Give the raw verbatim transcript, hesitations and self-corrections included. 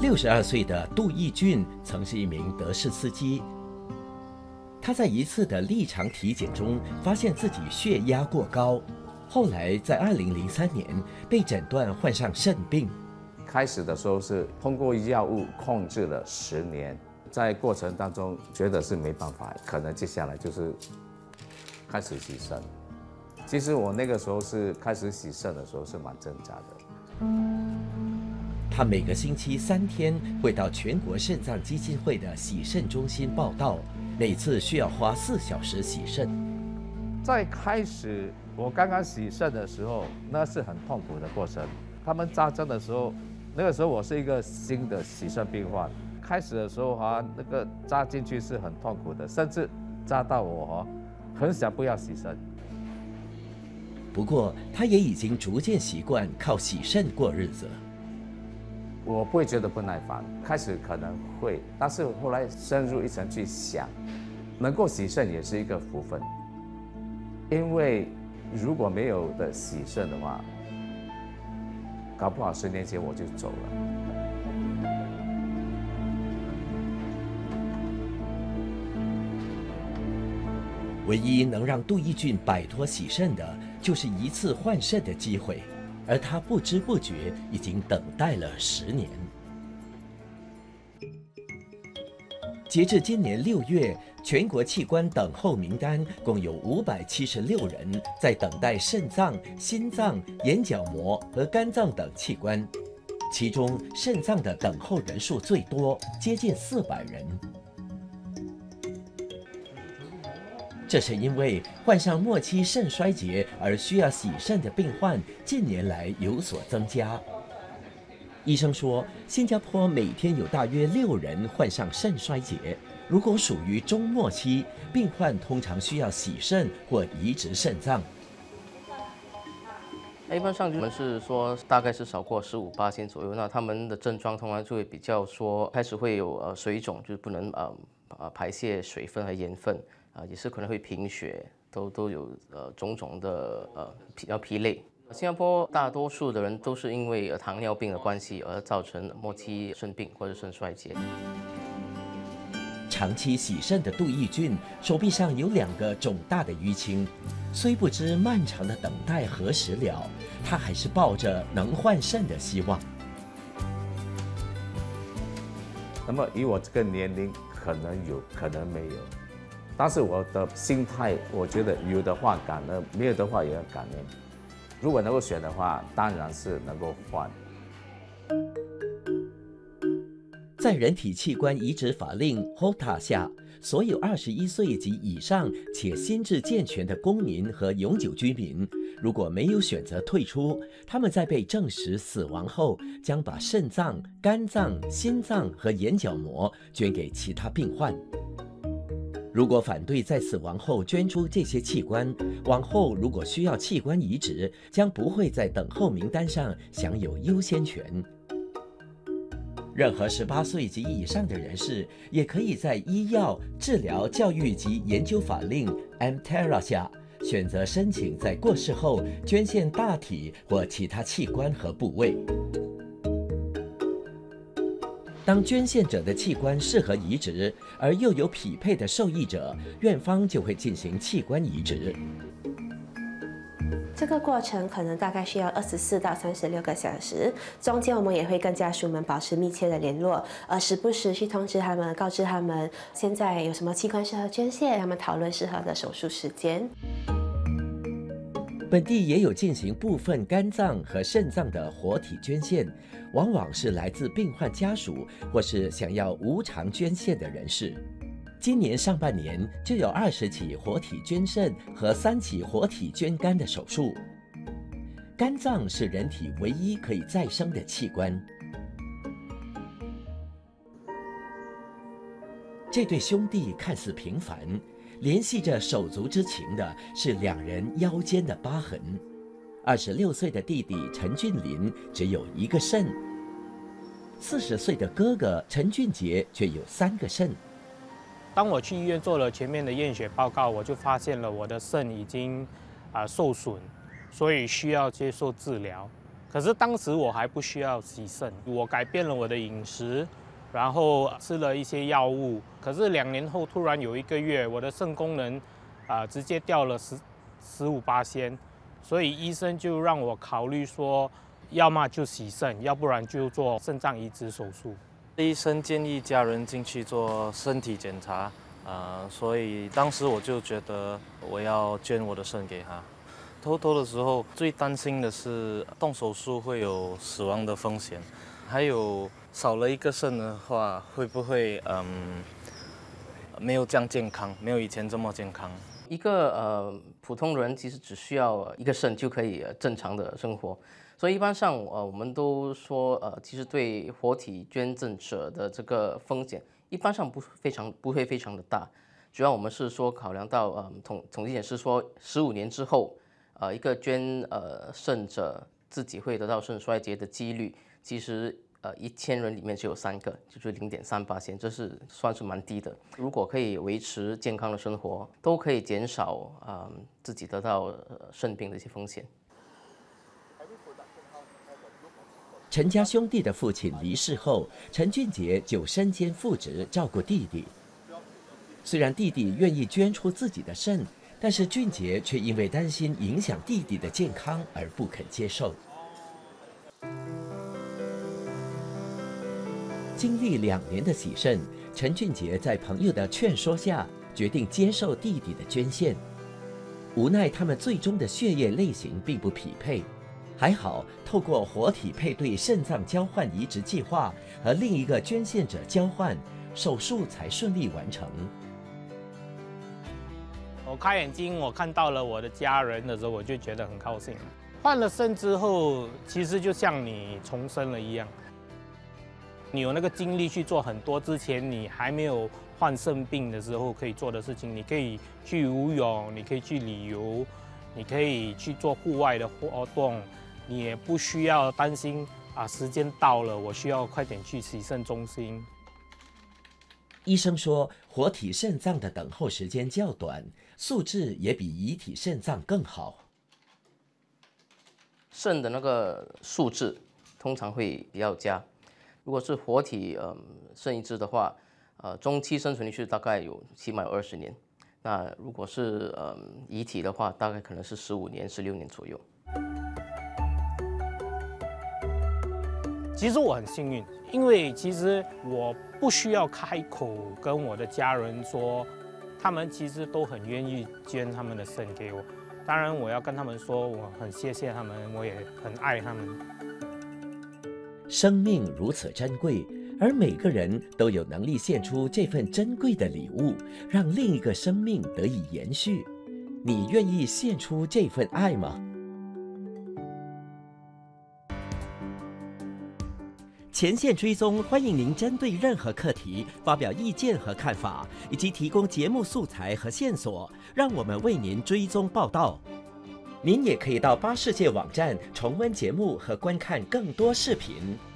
六十二岁的杜义俊曾是一名德式司机。他在一次的立场体检中发现自己血压过高，后来在二零零三年被诊断患上肾病。 开始的时候是通过药物控制了十年，在过程当中觉得是没办法，可能接下来就是开始洗肾。其实我那个时候是开始洗肾的时候是蛮挣扎的。 他每个星期三天会到全国肾脏基金会的洗肾中心报到，每次需要花四小时洗肾。 在开始我刚刚洗肾的时候，那是很痛苦的过程。他们扎针的时候，那个时候我是一个新的洗肾病患，开始的时候哈，那个扎进去是很痛苦的，甚至扎到我哈，很想不要洗肾。 不过，他也已经逐渐习惯靠洗肾过日子。 我不会觉得不耐烦，开始可能会，但是后来深入一层去想，能够洗肾也是一个福分，因为如果没有的洗肾的话，搞不好十年前我就走了。 唯一能让杜义俊摆脱洗肾的，就是一次换肾的机会。而他不知不觉已经等待了十年。截至今年六月，全国器官等候名单共有五百七十六人在等待肾脏、心脏、眼角膜和肝脏等器官，其中肾脏的等候人数最多，接近四百人。这是因为患上末期肾衰竭而需要洗肾的病患近年来有所增加。医生说，新加坡每天有大约六人患上肾衰竭，如果属于中末期，病患通常需要洗肾或移植肾脏。 一般上我们是说大概是少过十五巴仙左右，那他们的症状通常就会比较说开始会有呃水肿，就是不能呃呃排泄水分和盐分。啊、呃，也是可能会贫血，都都有呃种种的呃比较疲累。新加坡大多数的人都是因为、呃、糖尿病的关系而造成末期肾病或者肾衰竭。 长期洗肾的杜义俊手臂上有两个肿大的淤青，虽不知漫长的等待何时了，他还是抱着能换肾的希望。 那么以我这个年龄，可能有，可能没有。但是我的心态，我觉得有的话感恩，没有的话也要感恩。如果能够选的话，当然是能够换。 在人体器官移植法令 H O T A 下，所有二十一岁及以上且心智健全的公民和永久居民，如果没有选择退出，他们在被证实死亡后，将把肾脏、肝脏、心脏和眼角膜捐给其他病患。如果反对在死亡后捐出这些器官，往后如果需要器官移植，将不会在等候名单上享有优先权。任何十八岁及以上的人士，也可以在医药、治疗、教育及研究法令 M T E R A 下，选择申请在过世后捐献大体或其他器官和部位。当捐献者的器官适合移植，而又有匹配的受益者，院方就会进行器官移植。 这个过程可能大概需要二十四到三十六个小时，中间我们也会跟家属们保持密切的联络，呃，时不时去通知他们，告知他们现在有什么器官适合捐献，他们讨论适合的手术时间。 本地也有进行部分肝脏和肾脏的活体捐献，往往是来自病患家属或是想要无偿捐献的人士。今年上半年就有二十起活体捐肾和三起活体捐肝的手术。肝脏是人体唯一可以再生的器官。这对兄弟看似平凡，联系着手足之情的是两人腰间的疤痕。二十六岁的弟弟陈俊林只有一个肾，四十岁的哥哥陈俊杰却有三个肾。 当我去医院做了全面的验血报告，我就发现了我的肾已经啊、呃、受损，所以需要接受治疗。 可是当时我还不需要洗肾，我改变了我的饮食，然后吃了一些药物。可是两年后，突然有一个月，我的肾功能啊、呃、直接掉了十十五巴仙，所以医生就让我考虑说，要么就洗肾，要不然就做肾脏移植手术。 医生建议家人进去做身体检查，呃，所以当时我就觉得我要捐我的肾给他。偷偷的时候，最担心的是动手术会有死亡的风险，还有少了一个肾的话，会不会嗯没有这样健康，没有以前这么健康？ 一个呃普通人其实只需要一个肾就可以正常的生活，所以一般上呃我们都说呃其实对活体捐赠者的这个风险一般上不非常不会非常的大，主要我们是说考量到呃统统计显示说十五年之后。呃，一个捐呃肾者自己会得到肾衰竭的几率，其实呃一千人里面只有三个，就是零点三八千，这是算是蛮低的。如果可以维持健康的生活，都可以减少啊、呃、自己得到、呃、肾病的一些风险。 陈家兄弟的父亲离世后，陈俊杰就身兼父职照顾弟弟。虽然弟弟愿意捐出自己的肾，但是俊杰却因为担心影响弟弟的健康而不肯接受。经历两年的洗肾，陈俊杰在朋友的劝说下，决定接受弟弟的捐献。无奈他们最终的血液类型并不匹配，还好透过活体配对肾脏交换移植计划和另一个捐献者交换，手术才顺利完成。 我开眼睛，我看到了我的家人的时候，我就觉得很高兴。换了肾之后，其实就像你重生了一样，你有那个精力去做很多之前你还没有患肾病的时候可以做的事情。你可以去游泳，你可以去旅游，你可以去做户外的活动，你也不需要担心啊，时间到了，我需要快点去洗肾中心。 医生说，活体肾脏的等候时间较短，素质也比遗体肾脏更好。 肾的那个素质通常会比较佳。如果是活体嗯肾移植的话，呃中期生存率是大概有起码有二十年。那如果是嗯遗体的话，大概可能是十五年、十六年左右。 其实我很幸运，因为其实我不需要开口跟我的家人说，他们其实都很愿意捐他们的肾给我。当然，我要跟他们说，我很谢谢他们，我也很爱他们。 生命如此珍贵，而每个人都有能力献出这份珍贵的礼物，让另一个生命得以延续。你愿意献出这份爱吗？前线追踪，欢迎您针对任何课题发表意见和看法，以及提供节目素材和线索，让我们为您追踪报道。您也可以到巴世界网站重温节目和观看更多视频。